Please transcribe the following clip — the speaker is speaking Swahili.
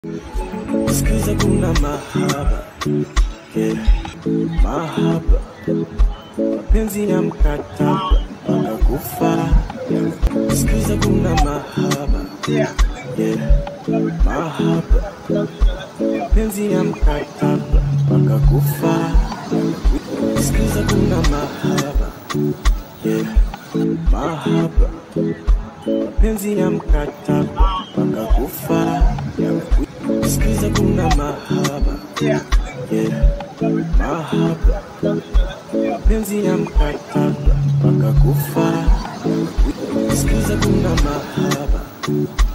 Sikiza kuna mahaba, yeah, mahaba, mapenzi ya mkataba mpaka kufa. Sikiza kuna mahaba, yeah, mahaba, mapenzi ya mkataba mpaka kufa. Sikiza kuna mahaba, yeah, mahaba, mapenzi ya mkataba mpaka kufa. Sikiza kuna mahaba, yeah, mahaba, mapenzi ya mkataba mpaka kufa. Sikiza kuna mahaba.